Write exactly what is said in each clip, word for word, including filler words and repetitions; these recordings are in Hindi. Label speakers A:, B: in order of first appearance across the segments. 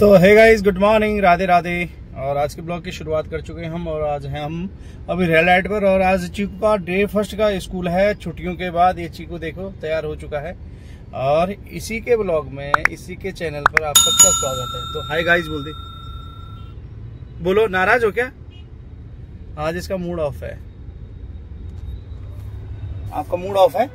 A: तो hey guys, good morning, Radhe Radhe. और आज के ब्लॉग की शुरुआत कर चुके हैं हम। और आज हैं हम अभी रेल लाइट पर। और आज चीकू का डे फर्स्ट का स्कूल है छुट्टियों के बाद। ये चीकू देखो तैयार हो चुका है। और इसी के ब्लॉग में, इसी के चैनल पर आप सबका स्वागत है। तो हाय गाइस बोल दे, बोलो। नाराज हो क्या? आज इसका मूड ऑफ है। आपका मूड ऑफ है?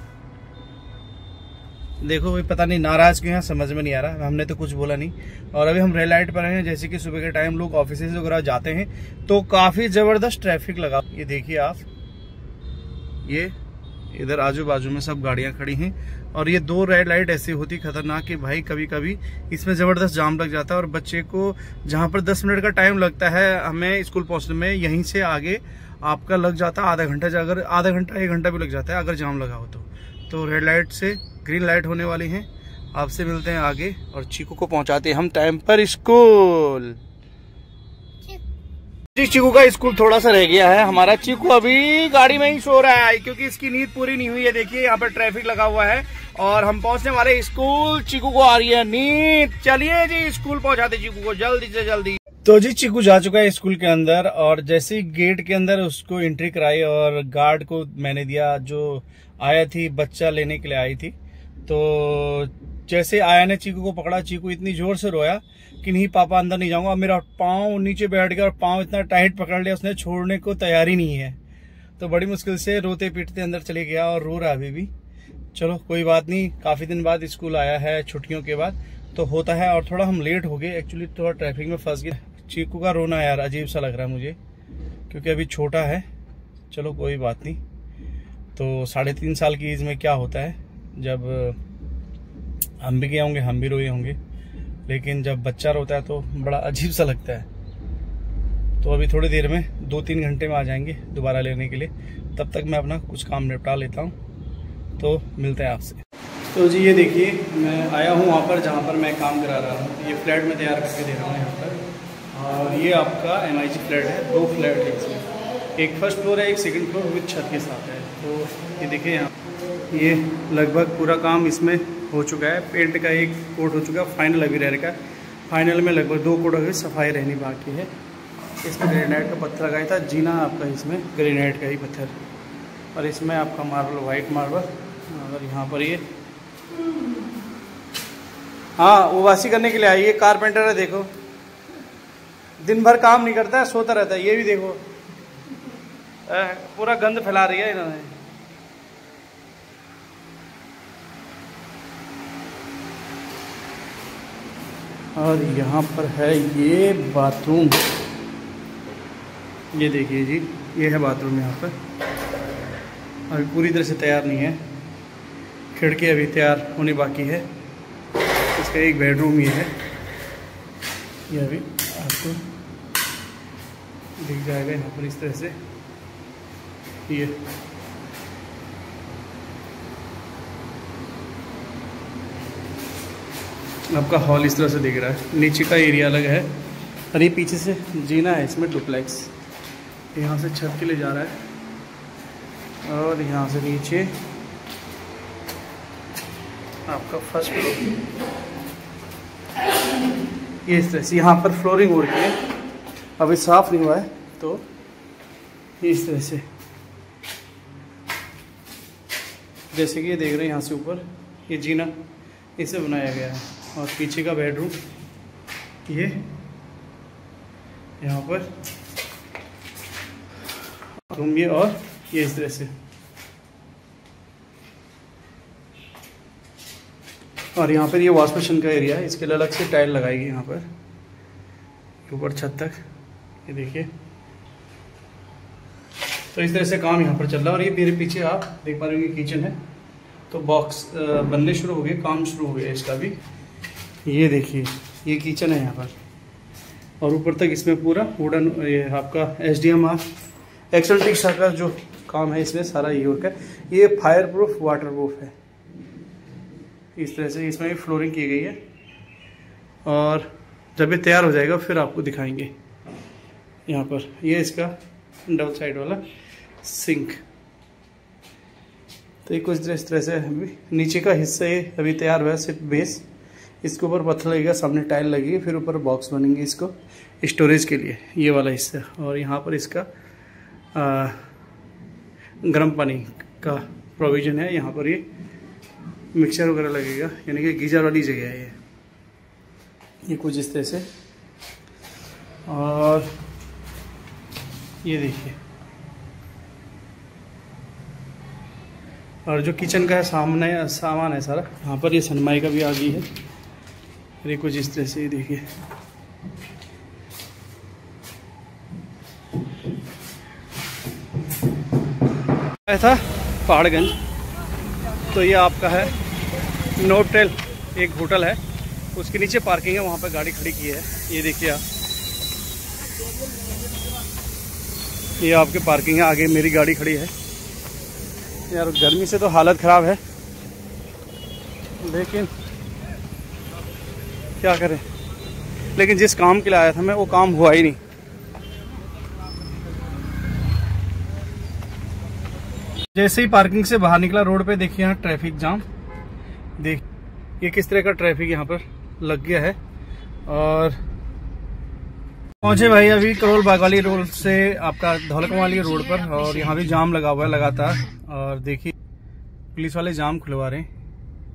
A: देखो भाई, पता नहीं नाराज क्यों है, समझ में नहीं आ रहा। हमने तो कुछ बोला नहीं। और अभी हम रेल लाइट पर हैं। जैसे कि सुबह के टाइम लोग ऑफिस वगैरह जाते हैं तो काफी जबरदस्त ट्रैफिक लगा। ये देखिए आप, ये इधर आजू बाजू में सब गाड़ियां खड़ी हैं। और ये दो रेड लाइट ऐसी होती खतरनाक कि भाई कभी कभी इसमें जबरदस्त जाम लग जाता है। और बच्चे को जहां पर दस मिनट का टाइम लगता है हमें स्कूल पहुंचने में, यहीं से आगे आपका लग जाता है आधा घंटा। अगर आधा घंटा एक घंटा भी लग जाता है अगर जाम लगा हो तो। तो रेड लाइट से ग्रीन लाइट होने वाली है। आपसे मिलते हैं आगे और चीकू को पहुंचाते हैं हम टाइम पर स्कूल। जी, चीकू का स्कूल थोड़ा सा रह गया है। हमारा चीकू अभी गाड़ी में ही सो रहा है क्योंकि इसकी नींद पूरी नहीं हुई है। देखिए यहाँ पर ट्रैफिक लगा हुआ है और हम पहुंचने वाले स्कूल। चीकू को आ रही है नींद। चलिए जी, स्कूल पहुंचाते चीकू को जल्दी से जल्दी। तो जी, चीकू जा चुका है स्कूल के अंदर। और जैसे ही गेट के अंदर उसको एंट्री कराई और गार्ड को मैंने दिया, जो आया थी बच्चा लेने के लिए आई थी, तो जैसे आया ने चीकू को पकड़ा, चीकू इतनी जोर से रोया कि नहीं पापा अंदर नहीं जाऊंगा। मेरा पाँव नीचे बैठ गया और पाँव इतना टाइट पकड़ लिया, उसने छोड़ने को तैयारी नहीं है। तो बड़ी मुश्किल से रोते पीटते अंदर चले गया और रो रहा अभी भी। चलो कोई बात नहीं, काफी दिन बाद स्कूल आया है छुट्टियों के बाद, तो होता है। और थोड़ा हम लेट हो गए, एक्चुअली थोड़ा ट्रैफिक में फंस गए। चीकू का रोना यार अजीब सा लग रहा है मुझे, क्योंकि अभी छोटा है। चलो कोई बात नहीं। तो साढ़े तीन साल की एज में क्या होता है, जब हम भी गए होंगे हम भी रोए होंगे, लेकिन जब बच्चा रोता है तो बड़ा अजीब सा लगता है। तो अभी थोड़ी देर में, दो तीन घंटे में आ जाएंगे दोबारा लेने के लिए। तब तक मैं अपना कुछ काम निपटा लेता हूँ, तो मिलते हैं आपसे। तो जी ये देखिए, मैं आया हूँ वहाँ पर जहाँ पर मैं काम करा रहा हूँ। ये फ्लैट में तैयार करके दे रहा हूँ यहाँ पर। और ये आपका एम आई जी फ्लैट है। दो फ्लैट है इसमें, एक फर्स्ट फ्लोर है, एक सेकंड फ्लोर विद छत के साथ है। तो ये देखिए यहाँ, ये लगभग पूरा काम इसमें हो चुका है। पेंट का एक कोट हो चुका है, फाइनल अभी रह रहा है। फाइनल में लगभग दो कोट अभी सफाई रहनी बाकी है। इसमें ग्रेनाइट का पत्थर लगाया था, जीना आपका इसमें ग्रेनाइट का ही पत्थर। और इसमें आपका मार्बल वाइट मार्बल। और यहाँ पर ये, हाँ वो वासी करने के लिए आई। ये कारपेंटर है, देखो दिन भर काम नहीं करता है, सोता रहता है। ये भी देखो पूरा गंद फैला रही है इन्होंने। और यहाँ पर है ये बाथरूम। ये देखिए जी, ये है बाथरूम यहाँ पर। अभी पूरी तरह से तैयार नहीं है, खिड़की अभी तैयार होनी बाकी है। इसका एक बेडरूम ये है, ये अभी आपको दिख जाएगा यहाँ पर इस तरह से। ये आपका हॉल इस तरह से दिख रहा है। नीचे का एरिया अलग है और ये पीछे से जीना है इसमें डुप्लेक्स। यहाँ से छत के लिए जा रहा है और यहाँ से नीचे आपका फर्स्ट फ्लोर। ये इस तरह से यहाँ पर फ्लोरिंग हो रही है, अभी साफ नहीं हुआ है। तो इस तरह से जैसे कि ये देख रहे हैं, यहाँ से ऊपर ये जीना इसे बनाया गया है। और पीछे का बेडरूम ये यहाँ पर रूम, ये और ये इस तरह से। और यहाँ पर ये वॉश बेसिन का एरिया है, इसके लिए अलग से टाइल लगाएगी यहाँ पर ऊपर छत तक। ये देखिए, तो इस तरह से काम यहाँ पर चल रहा है। और ये मेरे पीछे आप देख पा रहे हो, ये किचन है। तो बॉक्स बनने शुरू हो गए, काम शुरू हो गया इसका भी। ये देखिए, ये किचन है यहाँ पर। और ऊपर तक इसमें पूरा वुडन, ये आपका एच डी एम आर एक्सल्टिक का जो काम है इसमें सारा ये वर्क है। ये फायर प्रूफ वाटर प्रूफ है। इस तरह से इसमें भी फ्लोरिंग की गई है। और जब ये तैयार हो जाएगा फिर आपको दिखाएंगे। यहाँ पर ये इसका डबल साइड वाला सिंक। तो ये कुछ इस तरह से अभी नीचे का हिस्सा ये अभी तैयार हुआ है, सिर्फ बेस। इसके ऊपर पत्थर लगेगा, सामने टाइल लगेगी, फिर ऊपर बॉक्स बनेंगे इसको स्टोरेज के लिए, ये वाला हिस्सा। और यहाँ पर इसका आ, गर्म पानी का प्रोविज़न है। यहाँ पर ये मिक्सर वगैरह लगेगा, यानी कि गीजर वाली जगह है ये ये कुछ इस तरह से। और ये देखिए, और जो किचन का है सामने सामान है सारा, यहाँ पर ये सनमाई का भी आ गई है। ये कुछ इस तरह से, ये देखिए। ऐसा पहाड़गंज, तो ये आपका है नोटेल, एक होटल है, उसके नीचे पार्किंग है, वहाँ पर गाड़ी खड़ी की है। ये देखिए आप, ये आपके पार्किंग है, आगे मेरी गाड़ी खड़ी है। यार गर्मी से तो हालत ख़राब है, लेकिन क्या करें। लेकिन जिस काम के लिए आया था मैं, वो काम हुआ ही नहीं। जैसे ही पार्किंग से बाहर निकला, रोड पे देखिए यहाँ ट्रैफिक जाम, देख ये किस तरह का ट्रैफिक यहाँ पर लग गया है। और पहुंचे भाई अभी करोल बाग वाली रोड से आपका धौलकम वाली रोड पर, और यहाँ भी जाम लगा हुआ है लगातार। और देखिए पुलिस वाले जाम खुलवा रहे हैं,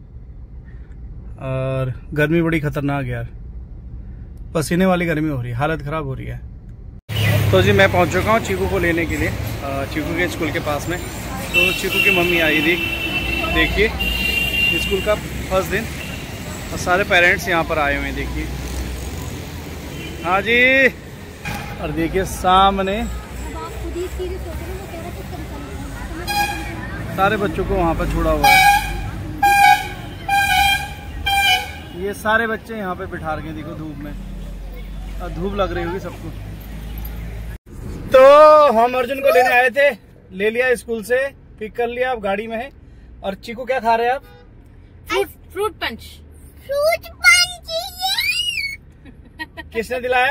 A: और गर्मी बड़ी खतरनाक है यार, पसीने वाली गर्मी हो रही है, हालत ख़राब हो रही है। तो जी मैं पहुंच चुका हूँ चीकू को लेने के लिए, चीकू के स्कूल के पास में। तो चीकू की मम्मी आई थी, देखिए स्कूल का फर्स्ट दिन, और सारे पेरेंट्स यहाँ पर आए हुए हैं, देखिए। हाँ जी, और देखिए सामने सारे बच्चों को वहाँ पर छोड़ा हुआ है। ये सारे बच्चे यहाँ पे बिठा रखे हैं, देखो धूप में, और धूप लग रही होगी सबको। तो हम अर्जुन को लेने आए थे, ले लिया स्कूल से, पिक कर लिया, अब गाड़ी में है। और चीकू क्या खा रहे हैं आप?
B: Fruit fruit punch.
C: Fruit punch
A: किसने दिलाया?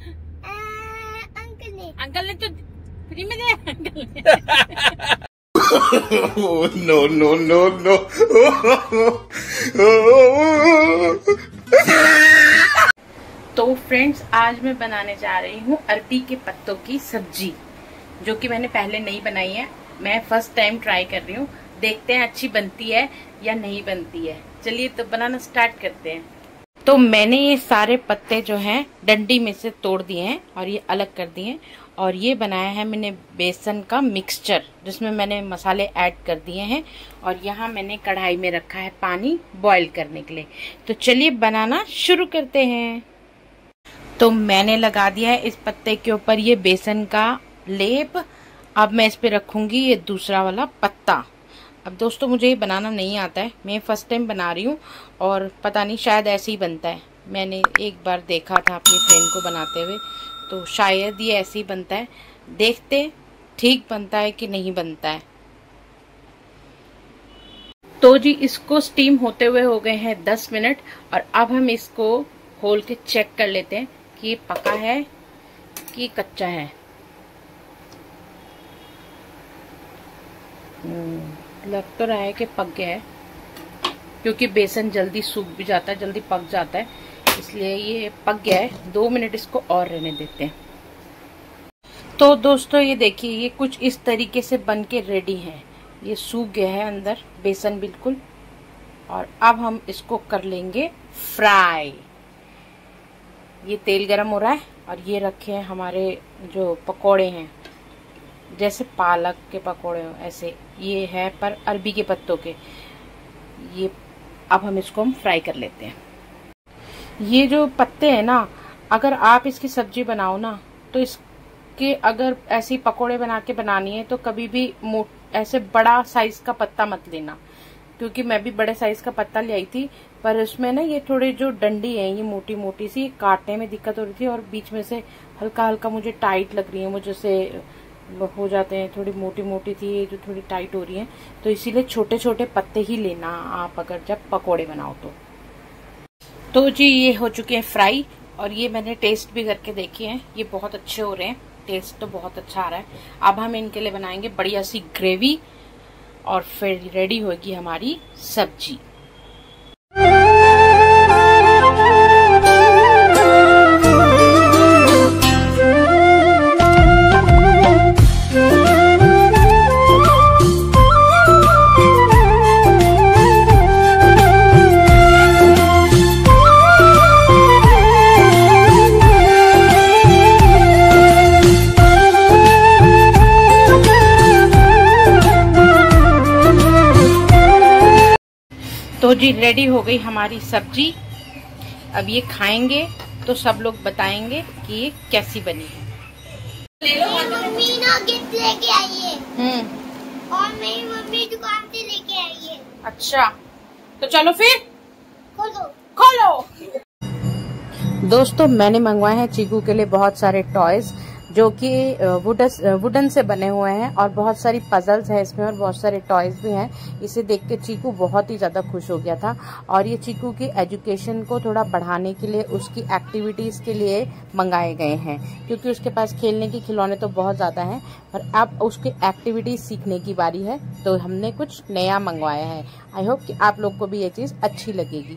C: अंकल ने।
B: अंकल ने तो फ्री में दिया अंकल ने।
D: No no no no.
B: तो फ्रेंड्स, आज मैं बनाने जा रही हूँ अरबी के पत्तों की सब्जी, जो कि मैंने पहले नहीं बनाई है। मैं फर्स्ट टाइम ट्राई कर रही हूँ, देखते हैं अच्छी बनती है या नहीं बनती है। चलिए तो बनाना स्टार्ट करते हैं। तो मैंने ये सारे पत्ते जो हैं डंडी में से तोड़ दिए हैं और ये अलग कर दिए हैं। और ये बनाया है मैंने बेसन का मिक्सचर, जिसमें मैंने मसाले ऐड कर दिए हैं। और यहाँ मैंने कढ़ाई में रखा है पानी बॉईल करने के लिए। तो चलिए बनाना शुरू करते हैं। तो मैंने लगा दिया है इस पत्ते के ऊपर ये बेसन का लेप। अब मैं इस पे रखूंगी ये दूसरा वाला पत्ता। अब दोस्तों, मुझे ये बनाना नहीं आता है, मैं फर्स्ट टाइम बना रही हूँ, और पता नहीं शायद ऐसे ही बनता है। मैंने एक बार देखा था अपनी फ्रेंड को बनाते हुए, तो शायद ये ऐसे ही बनता है। देखते ठीक बनता है कि नहीं बनता है। तो जी इसको स्टीम होते हुए हो गए हैं दस मिनट, और अब हम इसको खोल के चेक कर लेते हैं कि ये पका है कि कच्चा है। लग तो रहा है कि पक गया है, क्योंकि बेसन जल्दी सूख भी जाता है, जल्दी पक जाता है, इसलिए ये पक गया है। दो मिनट इसको और रहने देते हैं। तो दोस्तों ये देखिए, ये कुछ इस तरीके से बन के रेडी है। ये सूख गया है अंदर बेसन बिल्कुल। और अब हम इसको कर लेंगे फ्राई। ये तेल गरम हो रहा है, और ये रखे हैं हमारे जो पकोड़े हैं, जैसे पालक के पकोड़े हो ऐसे, ये है पर अरबी के पत्तों के। ये अब हम इसको हम फ्राई कर लेते हैं। ये जो पत्ते हैं ना, अगर आप इसकी सब्जी बनाओ ना, तो इसके अगर ऐसी पकोड़े बना के बनानी है तो कभी भी ऐसे बड़ा साइज का पत्ता मत लेना, क्योंकि मैं भी बड़े साइज का पत्ता ले आई थी, पर उसमें ना ये थोड़ी जो डंडी है ये मोटी मोटी सी, काटने में दिक्कत हो रही थी, और बीच में से हल्का हल्का मुझे टाइट लग रही है, मुझे से हो जाते हैं, थोड़ी मोटी मोटी थी ये जो थोड़ी टाइट हो रही है। तो इसीलिए छोटे छोटे पत्ते ही लेना आप अगर जब पकोड़े बनाओ तो। तो जी ये हो चुके हैं फ्राई, और ये मैंने टेस्ट भी करके देखे हैं, ये बहुत अच्छे हो रहे हैं, टेस्ट तो बहुत अच्छा आ रहा है। अब हम इनके लिए बनाएंगे बढ़िया सी ग्रेवी, और फिर रेडी होगी हमारी सब्जी। तो जी रेडी हो गई हमारी सब्जी। अब ये खाएंगे तो सब लोग बताएंगे कि ये कैसी बनी है।
C: मम्मी ना गिफ्ट लेके आई है
B: हम्म
C: और मेरी मम्मी दुकान से लेके आई है।
B: अच्छा तो चलो फिर
C: खोलो
B: खोलो। दोस्तों मैंने मंगवाए हैं चीकू के लिए बहुत सारे टॉयज जो कि वुडन वुडन से बने हुए हैं और बहुत सारी पजल्स हैं इसमें और बहुत सारे टॉयज भी हैं। इसे देख के चीकू बहुत ही ज्यादा खुश हो गया था और ये चीकू की एजुकेशन को थोड़ा बढ़ाने के लिए उसकी एक्टिविटीज के लिए मंगाए गए हैं, क्योंकि उसके पास खेलने के खिलौने तो बहुत ज्यादा हैं और अब उसकी एक्टिविटीज सीखने की बारी है, तो हमने कुछ नया मंगवाया है। आई होप कि आप लोग को भी ये चीज अच्छी लगेगी।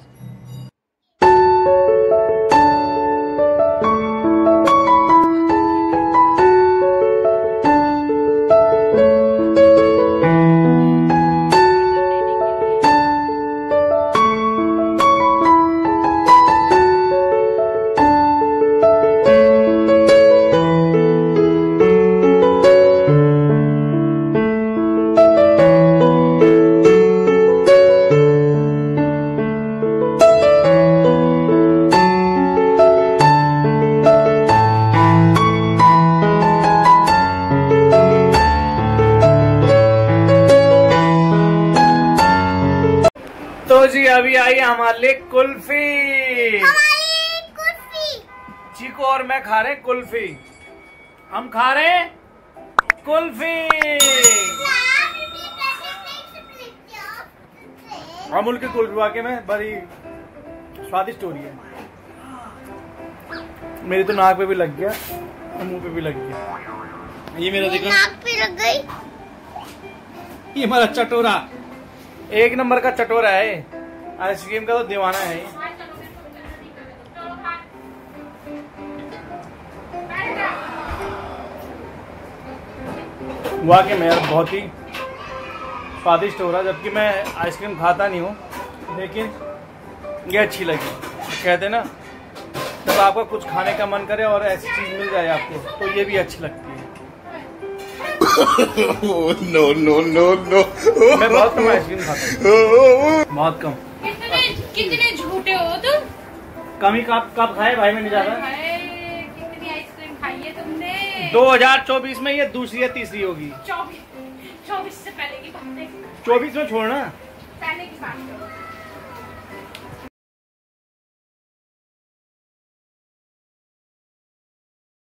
A: तो जी अभी आई हमारे लिए कुल्फी।
C: कुल्फी
A: चीकू और मैं खा रहे हैं कुल्फी। हम खा रहे हैं कुल्फी। अमूल की कुल्फी वाकई में बड़ी स्वादिष्ट हो रही है। मेरी तो नाक पे भी लग गया और मुंह पे भी लग गया। ये मेरा देखो
C: नाक पे लग गई।
A: ये हमारा चटोरा एक नंबर का चटोरा है। आइसक्रीम का तो दीवाना है। वाकई में यार बहुत ही स्वादिष्ट हो रहा है, जबकि मैं आइसक्रीम खाता नहीं हूँ, लेकिन ये अच्छी लगी। कहते ना जब आपका कुछ खाने का मन करे और ऐसी चीज मिल जाए आपको तो ये भी अच्छी लगती है।
D: नो नो नो नो
A: मैं बहुत कम आइसक्रीम खाता हूँ, बहुत कम।
B: कितने कितने झूठे हो तुम।
A: कम ही कप कप खाए भाई, मैं नहीं ज्यादा।
B: कितनी आइसक्रीम खाई है तुमने।
A: दो हजार चौबीस में ये दूसरी या तीसरी होगी।
B: चौबीस चौबीस से पहले की बात है।
A: चौबीस में छोड़ना
B: पहले की बात है।